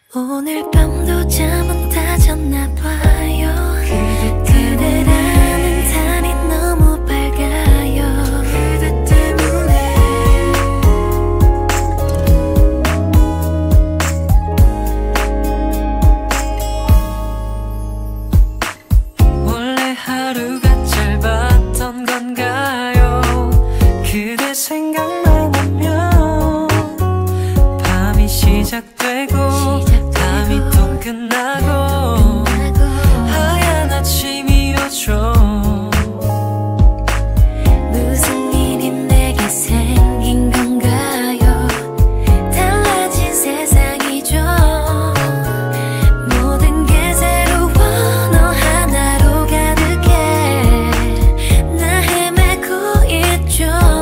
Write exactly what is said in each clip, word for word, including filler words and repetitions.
오늘 밤도 잠은 다 잤나 봐요. 그대라는 달이 너무 밝아요. 그대 때문에 원래 하루가 짧았던 건가요? 그대 생각만 하면 밤이 시작되고 밤이 또 끝나고 하얀 아침이 오죠. 무슨 일이 내게 생긴 건가요? 달라진 세상이죠. 모든 게 새로워 너 하나로 가득해. 나 헤매고 있죠.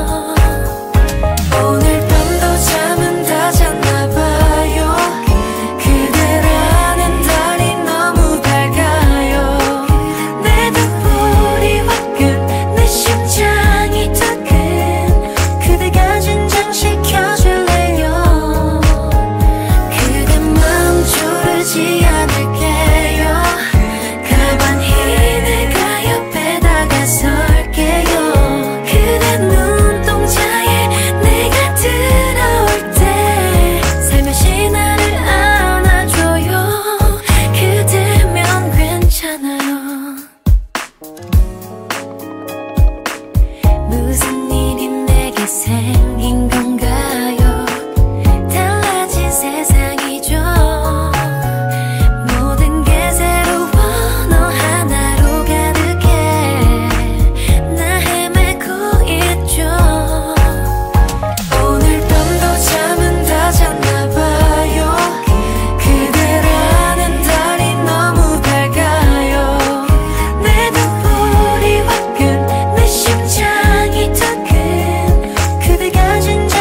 오늘 밤도 잠은 다 잤나 봐요. 그대라는 달이 너무 밝아요. 내 눈물이 화끈 내 심장이 뜨끈. 그대가 진정시켜줄래요. 그대 마음 조르지 않을게요. 가만히 내가 옆에다가 설게요. 그대 눈동자에 내가 들어올 때 살며시 나를 안아줘요. 그대면 괜찮아요. 무슨 일이 내게 생긴 건가요? 달라진 세상이죠. 모든 게 새로워 너 하나로 가득해. 나 헤매고 있죠. 오늘 밤도 잠은 다 잤나 봐요. 그대라는 달이 너무 밝아요. 내 눈물이 화끈 내 심장이 뜨끈. 그대가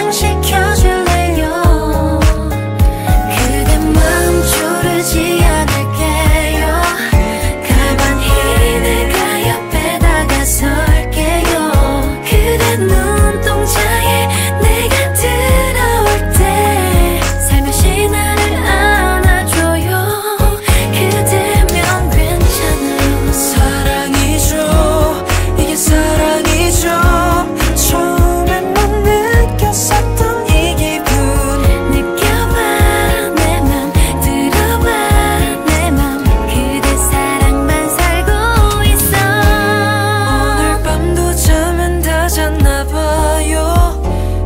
진정시켜줄래요. 그대 마음 조르지 않을게요. 가만히 내가 옆에다가 설게요. 그대 눈동자에 내가 들어올 때 살며시 나를 안아줘요. 그대면 괜찮아요. 사랑이죠, 이게 사랑이죠. 처음엔 못 느꼈었던 이 기분. 느껴봐 내 맘 들어봐 내 맘. 그대 사랑만 살고 있어. 오늘 밤도 잠은 다 잤나 봐요.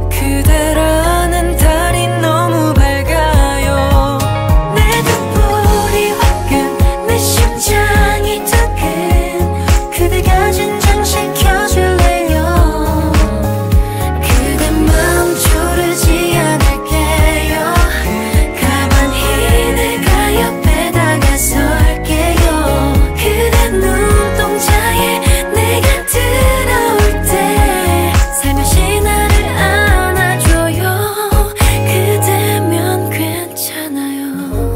그대라는 달이 너무 밝아요. 내 눈물이 화끈 내 심장이 뜨끈. 그대가 진정시켜줄래요. 그대 마음 조르지 않을게요. 가만히 내가 옆에다가 설게요. 그대 눈동자에 내가 들어올 때 살며시 나를 안아줘요. 그대면 괜찮아요.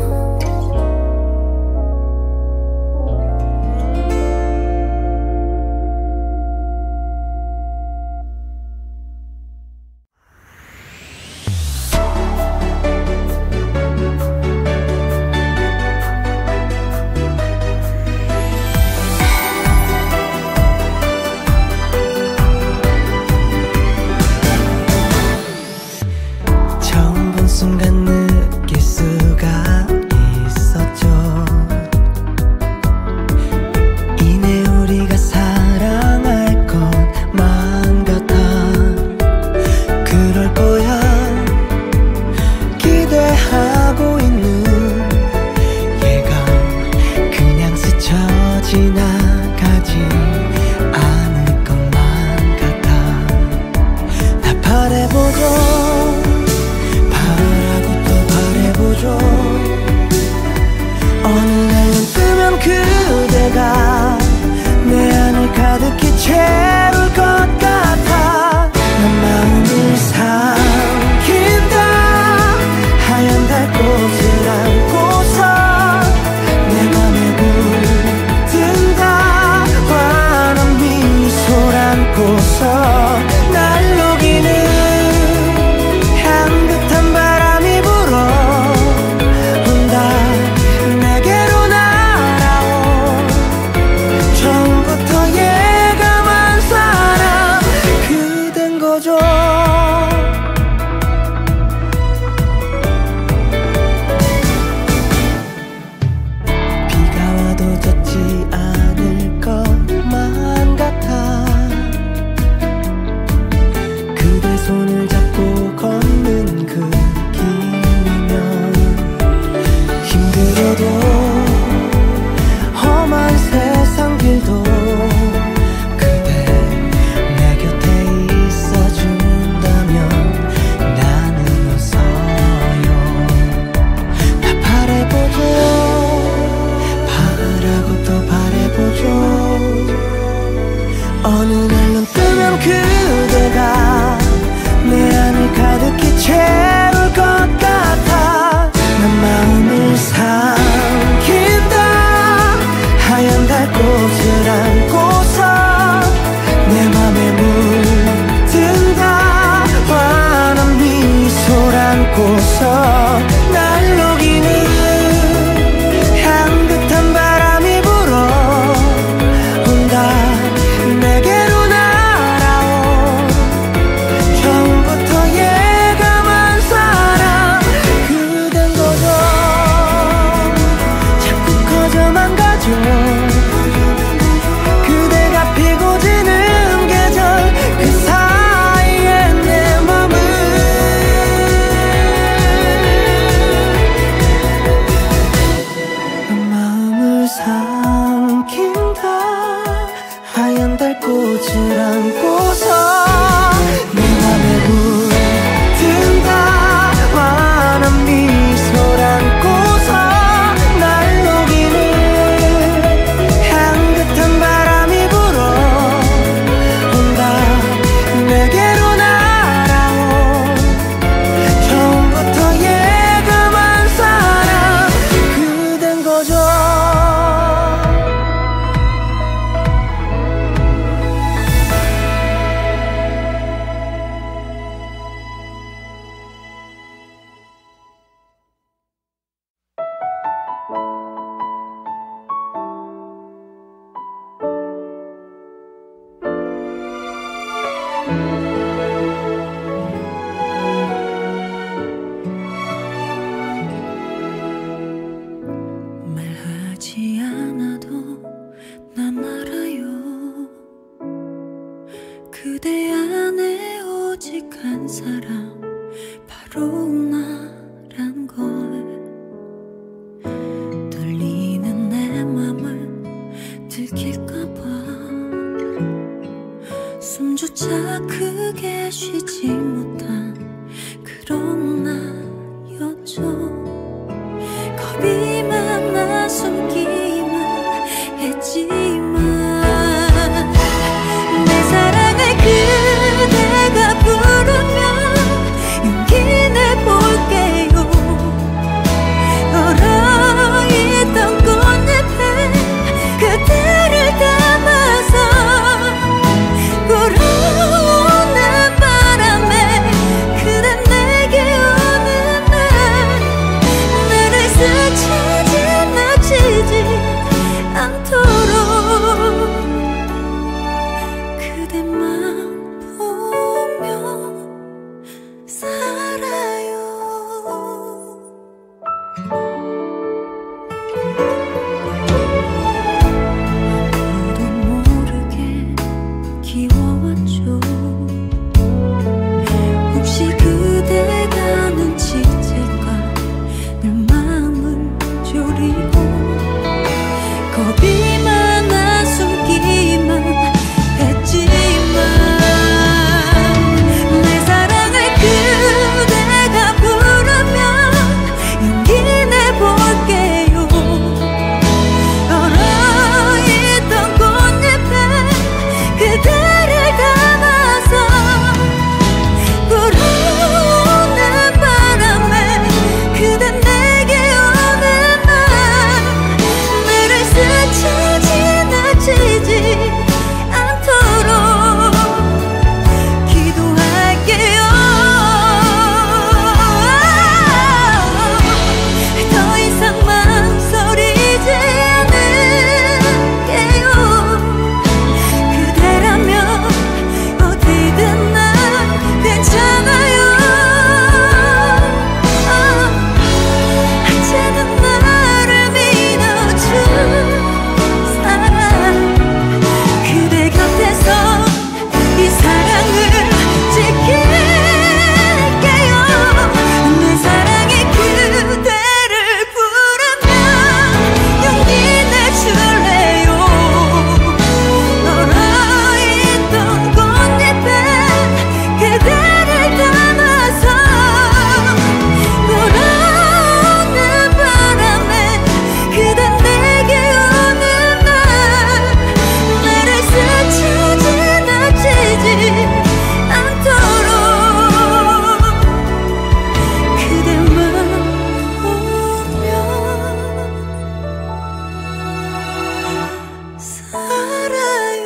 처음 본 순간 느낄 수가 있었죠. 이내 우리가 사랑할 것만 같아. 그럴 거야 기대하고 있는 얘가 그냥 스쳐 지나가지 않을 것만 같아. 다 바래보죠. 바라고 또 바래보죠. 어느 날 눈 뜨면 그대가 내 안을 가득히 채울 것 같아. 난 마음을 삼킨다. 하얀 달꽃을 안고서 내 맘에 불든다. 환한 미소를 안고서 날 녹이는 향긋한 바람이 불어온다. 겁이 많아 숨기만 했지만 내 사랑을 그대가 부르면 용기 내볼게요. 얼어있던 꽃잎에 그대를 담아서 불어오는 바람에 그대 내게 오는 날 나를 스치지 놓치지 않도록 그대만 보며 살아요. 아무도 모르게 키워왔죠. 혹시 그대가 눈치챌까 늘 마음을 졸이고 겁이 많아 숨기만 했지만 내 사랑을 그대가 부르면 용기 내볼게요. 얼어있던 꽃잎에 그대를 담아서 불어오는 바람에 그대 내게 오는 날 나를 스치지 놓치지 않도록 기도할게요. 더 이상 망설이지 않을게요. 그대라면 어디든 난 괜찮아요. 언제든 나를 믿어준 사랑 그대 곁에서 이 사랑을 지킬게요. 내 사랑이 그대를 부르면 용기 내줄래요. 얼어있던 꽃잎에 그대를 담아서 불어오는 바람에 그대 내게 오는 날 나를 스치지 놓치지 않도록 그대만 보며 살아요.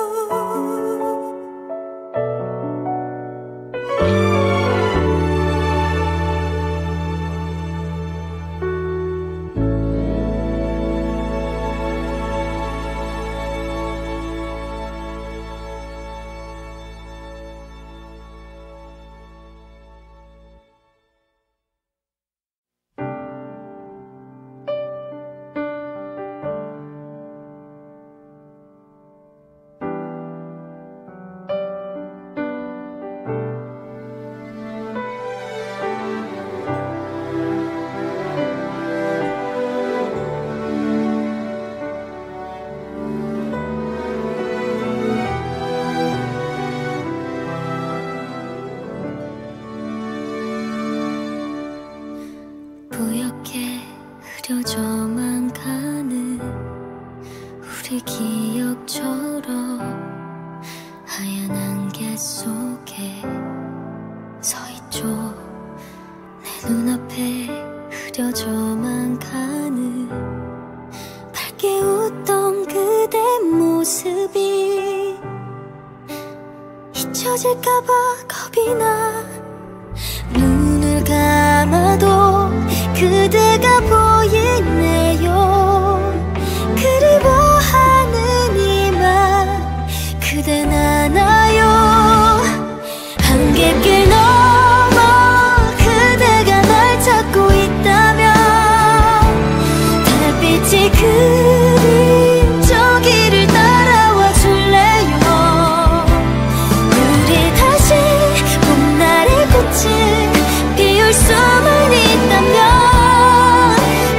뿌옇게 흐려져만 가는 우리 기억처럼 하얀 안개 속에 서있죠. 내 눈앞에 흐려져만 가는 밝게 웃던 그대 모습이 잊혀질까봐 겁이 나 눈을 감아도 그대가 보이네요. 그리워하는 이만 그댄 아나요. 한갯길 넘어 그대가 날 찾고 있다면 달빛이 그린 저 길을 따라와 줄래요. 우리 다시 봄날의 꽃을 피울 수만 있다면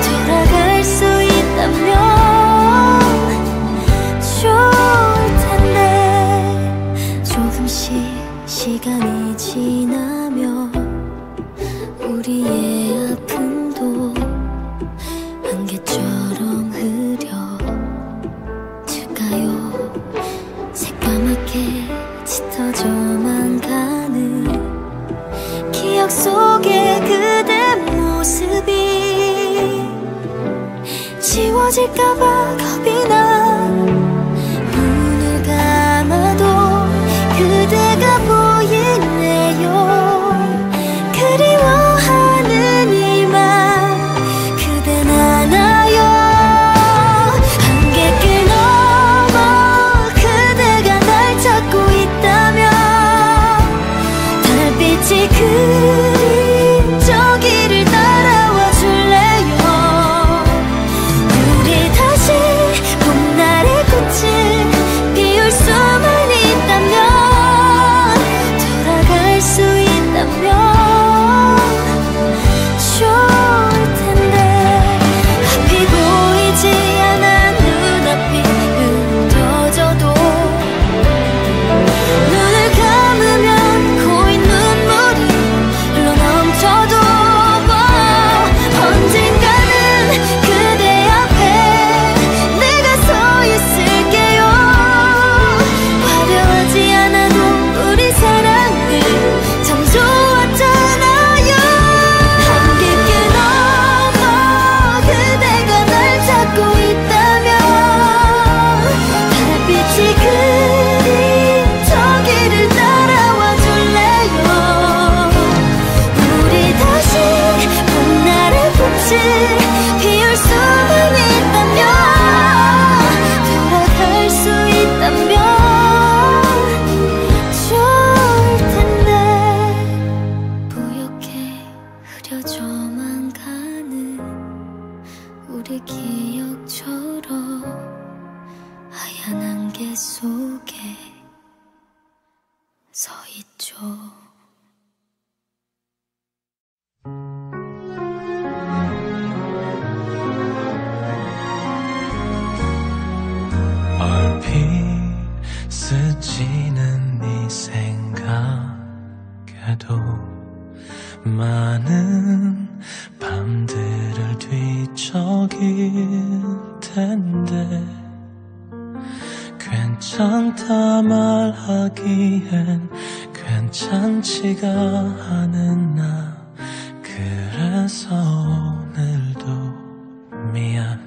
헤어질까봐 겁이 나. 눈을 감아도 그대가 보이네요. 그리워하는 이 맘 그댄 아나요. 한객길 넘어 그대가 날 찾고 있다면 달빛이 그린 저기를 따라와 줄래요. 우리 다시 봄날의 꽃을 피울 수만 있다면, 돌아갈 수 있다면 좋을 텐데. 앞이 보이지 않아 눈앞이 흐려져도 눈을 감으면 고인 눈물이 흘러넘쳐도 언젠가는 그대 앞에 내가 서 있을게요. 화려하지 않아도 우리 사랑은 참 좋았잖아요. 한길길 넘어 그대가 날 찾고 있다면 달빛이 그린 저기를 따라와 줄래요. 우리 다시 봄날의 꽃을 피울 수만 있다면, 돌아갈 수 있다면 좋을 텐데. 뿌옇게 흐려져만 가는 우리 기억처럼 하얀 안개 속에 서 있죠. 얼핏 스치는 네 생각에도 많은 밤들을 뒤척일 텐데, 괜찮다 말하기엔 괜찮지가 않은 나. 그래서 오늘도 미안.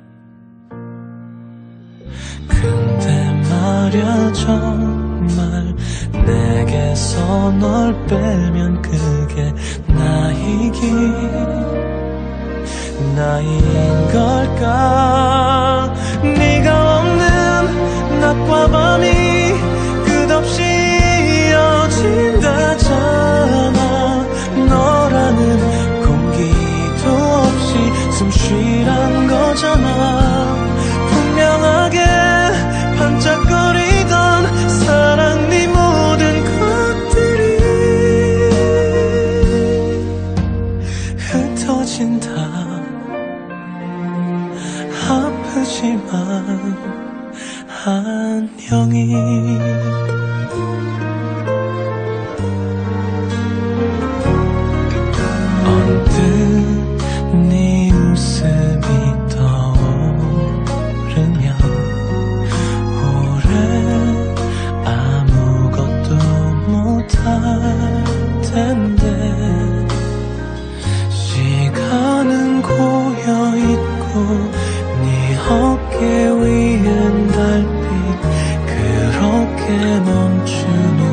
근데 말야 정말 내게서 널 빼면 그게 나이긴 나인 걸까. 네가 없는 낮과 밤이 끝없이 이어진다잖아. 너라는 공기도 없이 숨 쉬란 거잖아. 분명하게 반짝거리던 사랑 네 모든 것들이 흩어진다. 아프지만 안녕히. 언뜻 네 웃음이 떠오르면 오래 아무것도 못할 텐데, 시간은 고여있고 네 어깨 위엔 달빛 그렇게 멈추는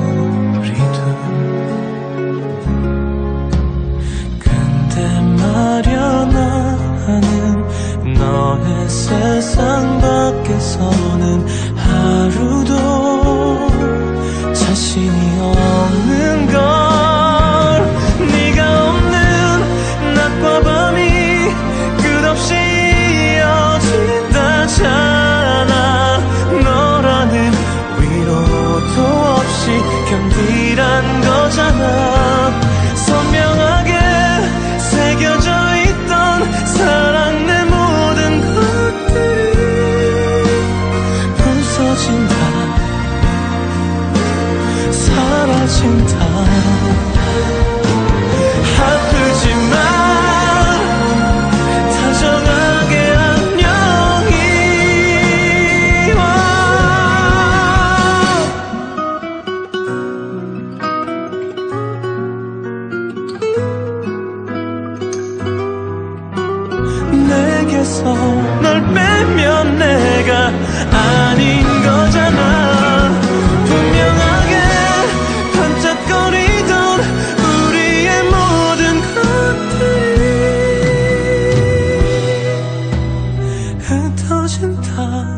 곁에서 널 빼면 내가 아닌 거잖아. 분명하게 반짝거리던 우리의 모든 것들이 흩어진다.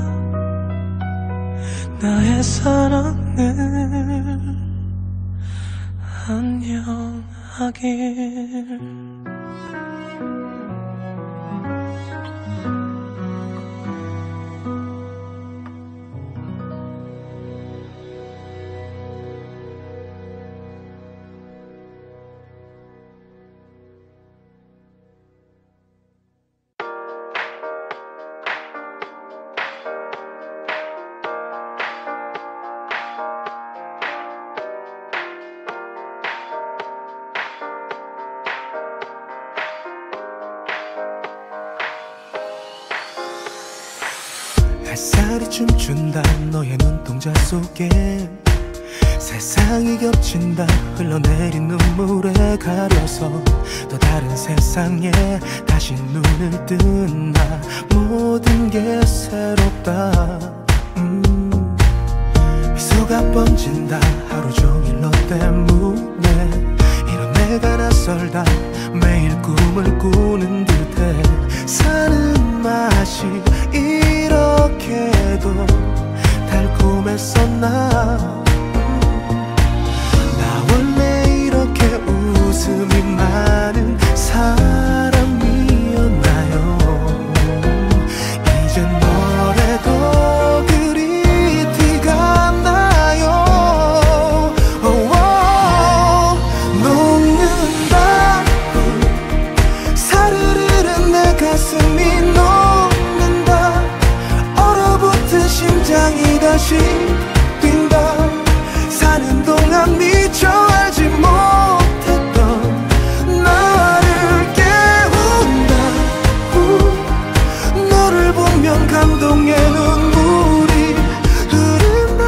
나의 사랑을 안녕하길. 햇살이 춤춘다 너의 눈동자 속에 세상이 겹친다 흘러내린 눈물에 가려서 또 다른 세상에 다시 눈을 뜬 나 모든 게 새롭다. 음, 미소가 번진다 하루 종일 너 때문에 이런 내가 낯설다 매일 꿈을 꾸는 듯해. 사는 맛이 이렇게도 달콤했었나. 나 원래 이렇게 웃음이 많은 사람이었나요. 이젠 뭐래도 그리 티가 나요. 오오, 녹는다. 사르르르 내 가슴이 녹는다. 얼어붙은 심장이 다시 뛴다. 사는 동안 미처 알지 못했던 나를 깨운다. 우, 너를 보면 감동의 눈물이 흐른다.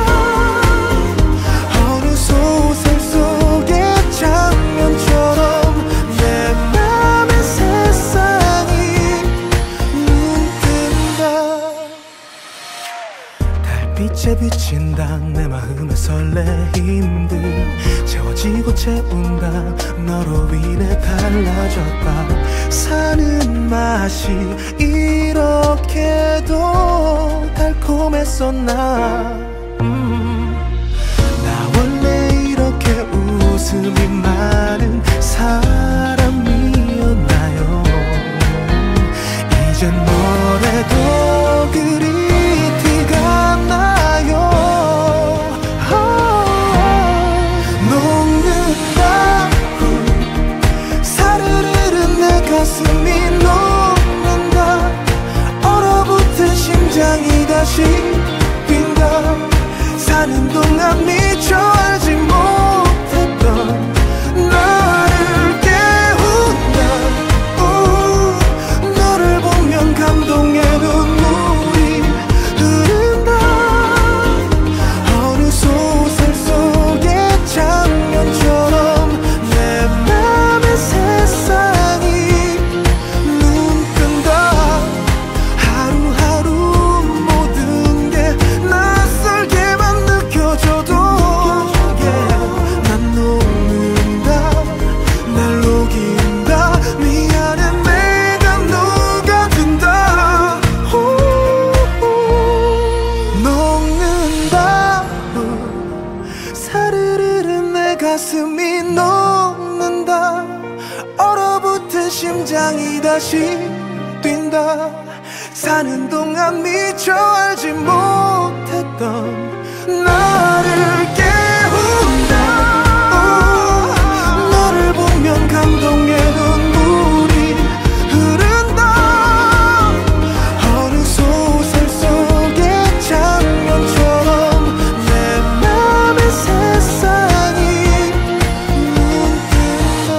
어느 소설 속의 장면처럼 내 맘의 세상이 눈뜬다. 달빛에 비친다 내 마음의 설레임들 채워지고 채운다. 너로 인해 달라졌다. 사는 맛이 이렇게도 달콤했었나. 음, 나 원래 이렇게 웃음이 많은 사람이었나요. 이젠 뭐래도 그리 티가 나요. 아, 녹는다. 사르르르 내 가슴이 녹는다. 얼어붙은 심장이 다시 뛴다. 사는 동안 미처 알지 못했던 나를 깨운다. 우, 너를 보면 감동의 눈물이 흐른다. 어느 소설 속의 장면처럼 내 맘의 세상이 눈뜬다. 하루하루 모든 게 낯설게만 느껴져도 yeah, 난 녹는다. 날 녹인다. 미안해 내가 녹아든다. 오, 오, 녹는다. 우, 사르르르 내 가슴이 녹는다. 얼어붙은 심장이 다시 뛴다. 사는 동안 미처 알지 못했던 나를 깨운다. 오, 너를 보면 감동의 눈물이 흐른다. 어느 소설 속의 장면처럼 내 맘의 세상이 눈뜬다.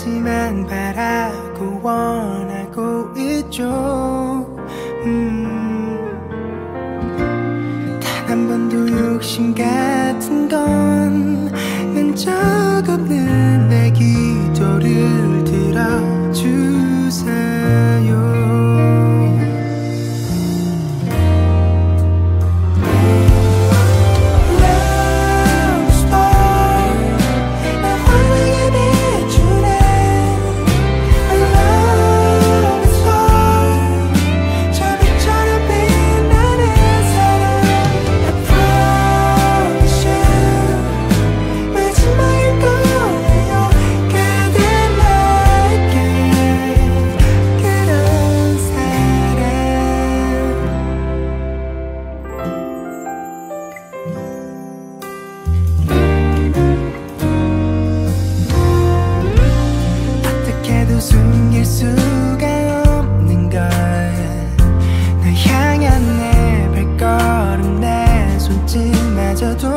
하지만 바라고 원하고 있죠. 음, 단 한 번도 욕심 같은 건 낸 적 없는 내 기도를 들어주세요. 숨길 수가 없는 걸 널 향한 내 발걸음 내 손짓마저도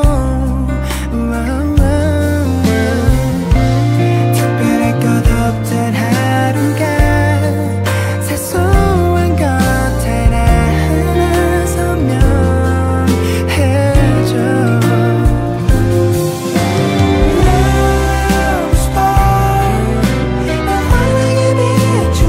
특별할 것 없던 하루가 사소한 것 하나 선명해져. Love star 난 환하게 비추네.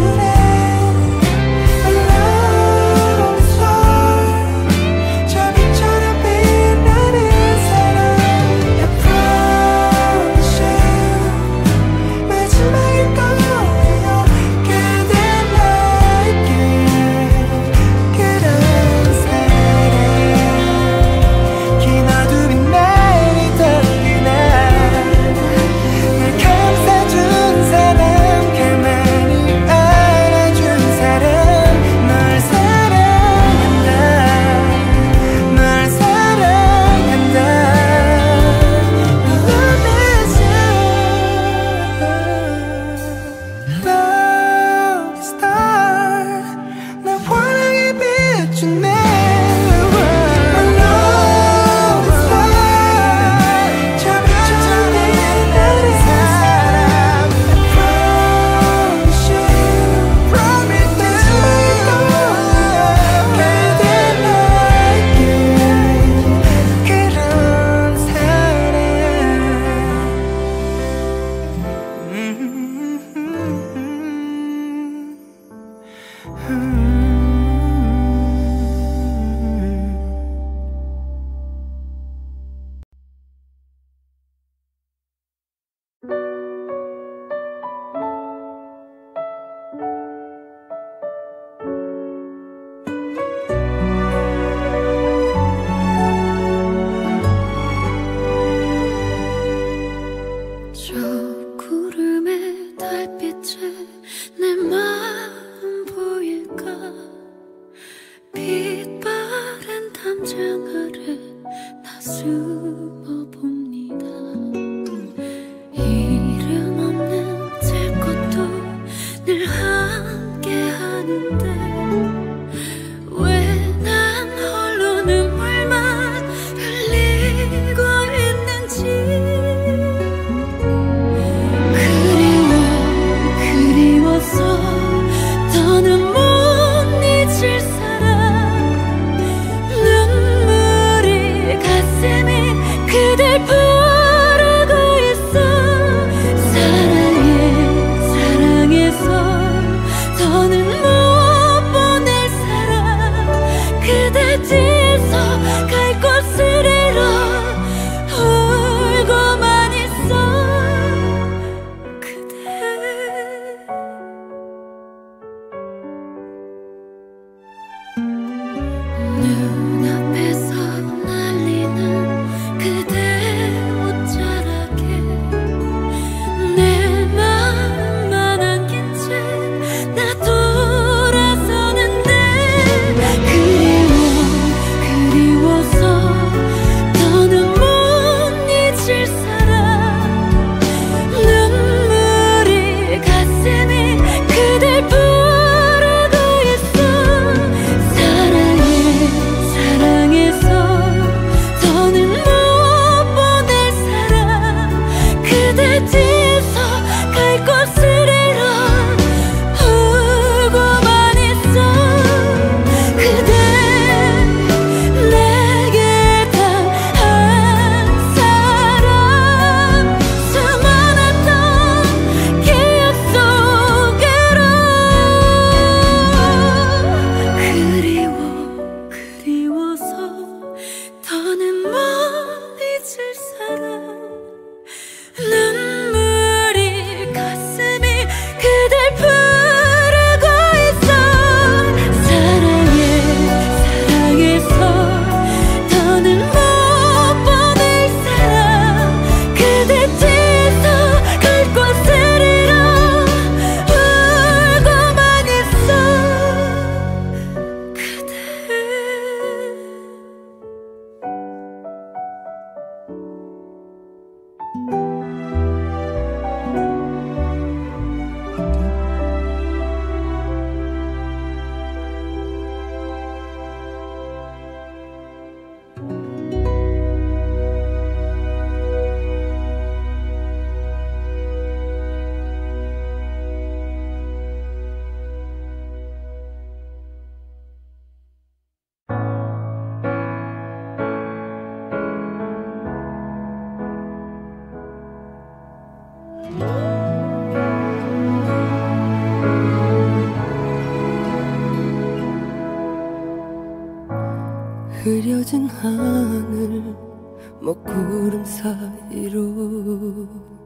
그려진 하늘 먹구름 사이로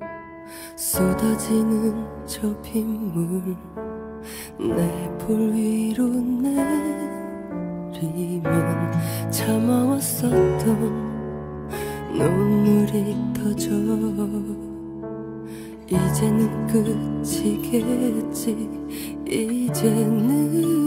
쏟아지는 저 빗물 내 볼 위로 내리면 참아왔었던 눈물이 터져 이제는 끝이겠지 이제는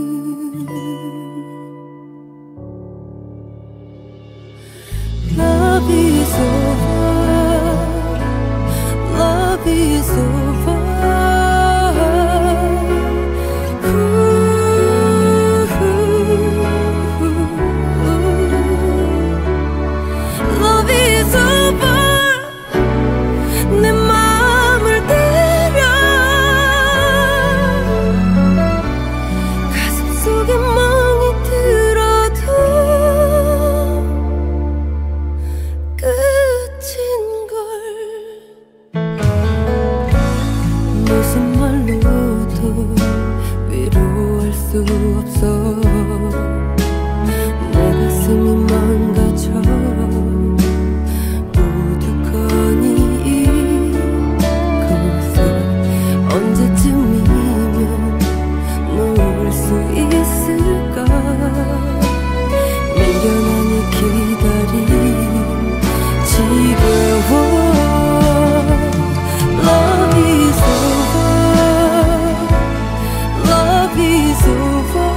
Love is over Love is over Love is over 내 마음을 때려 가슴 속에 멍이 들어도 끝인걸 무슨 말로도 위로할 수 없어 내 가슴이 망가져 우두커니 이곳에 언제쯤이면 놓을 수 있을까 미련하니 기다린 지겨워 Love is over Love is over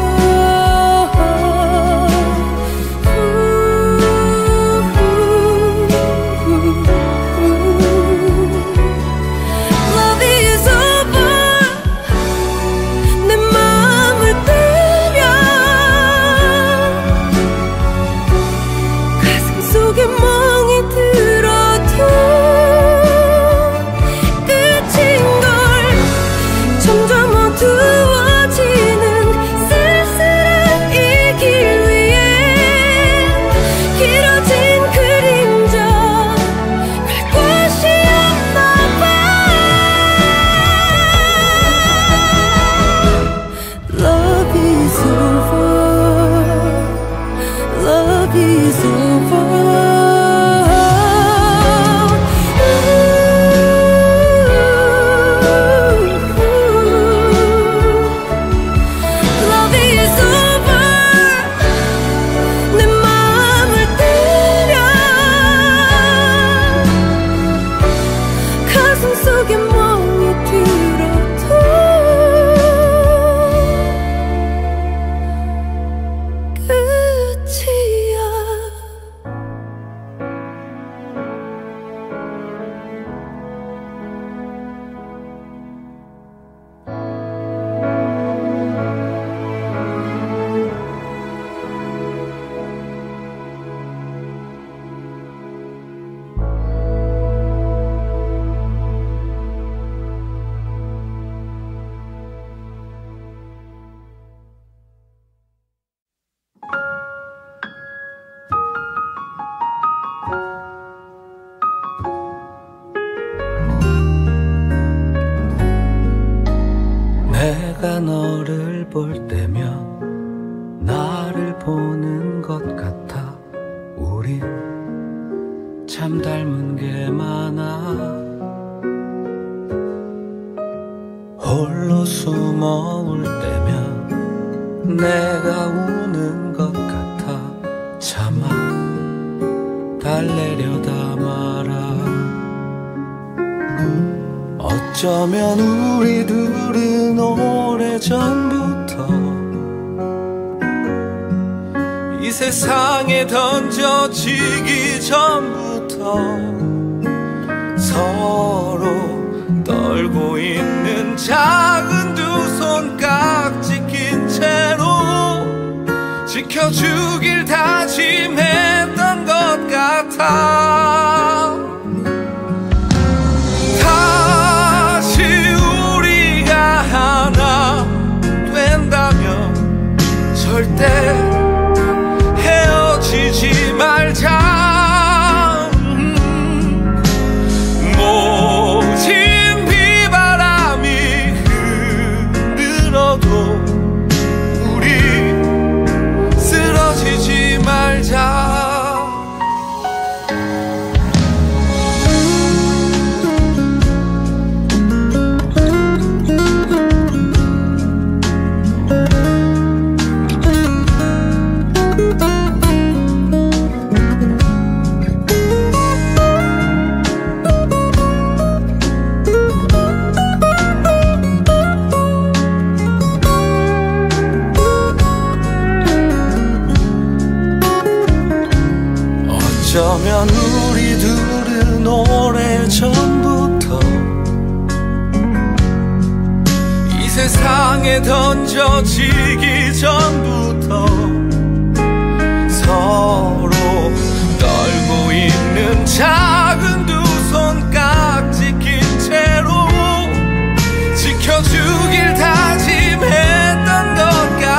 Love is over 내 마음을 때려 가슴 속에 멍이 들어도 끝인걸 점점 어두워지는 쓸쓸한 이 길 위에 길어진 그림자 갈 곳이 없나봐 Love is over Love is over Love is over 내 마음을 때려 가슴 속에 멍이 들어도 끝이야 내가 너를 볼 때면 나를 보는 것 같아 우린 참 닮은 게 많아 홀로 숨어 울 때면 내가 우는 것 같아 차마 달래려다 마라 어쩌면 우리 둘은 오래전부터 이 세상에 던져지기 전부터 서로 떨고 있는 작은 두 손깍지 낀 채로 지켜주길 다짐했던 것 같아 다시 우리가 하나 된다면 절대 헤어지지 말자 모진 비바람이 흔들어도 우리 쓰러지지 말자 난 우리 둘은 오래전부터 이 세상에 던져지기 전부터 서로 떨고 있는 작은 두 손깍지 낀 채로 지켜주길 다짐했던 것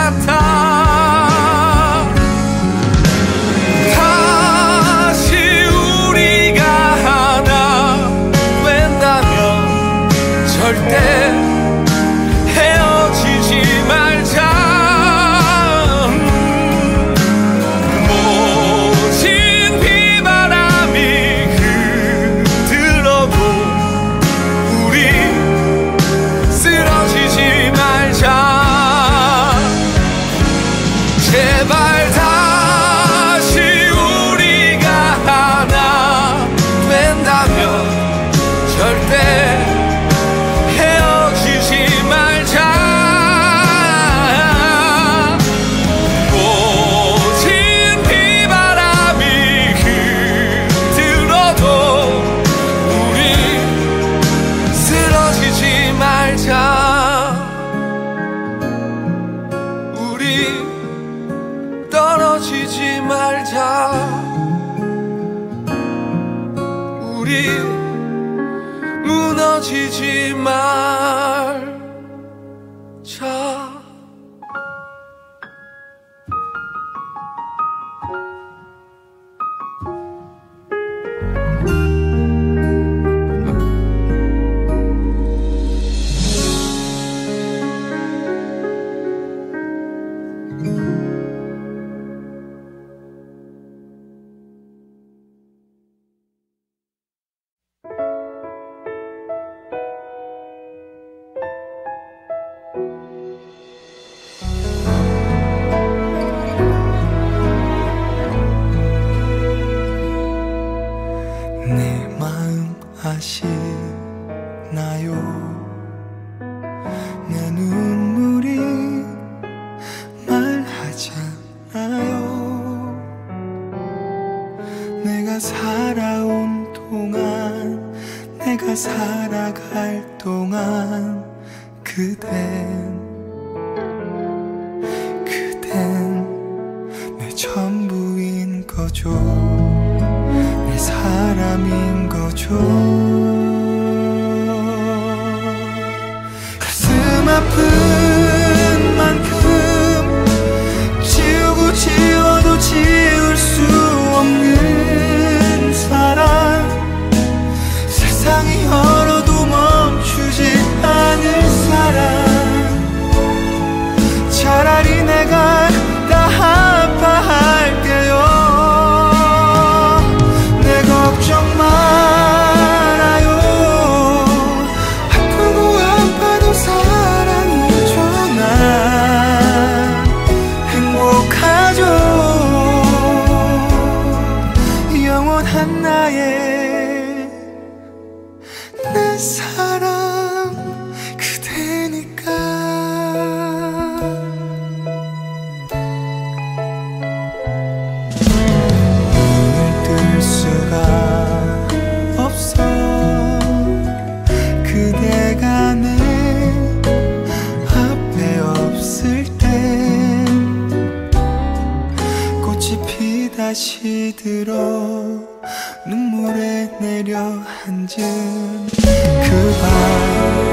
같아. 다시 우리가 하나 된다면 절대 헤어지지 말자. 제발 다시 우리가 하나 된다면 절대 헤어지지 말자. 모진 비바람이 들어도 우리 쓰러지지 말자. 우리 떨어지지 말자. 우리 무너지지 말자. 내 마음 아시나요? 내 눈물이 말하잖아요. 내가 살아온 동안, 내가 살아갈 동안 그댄 그댄 내 전부인 거죠. 내 사람인 거죠. 가슴 아픈 만큼 지우고 지워도 지울 수 없는 사랑, 세상이 얼어도 멈추지 않을 사랑. 차라리 내가 다 아파할게요. 걱정 말아요. 아프고 아파도 사랑이죠. 난 행복하죠. 영원한 나의 내 사랑 그대니까. 눈을 뜰 수가 없어. 그대가 내 앞에 없을 땐 꽃이 피다시 들어 눈물에 내려 앉은 그 밤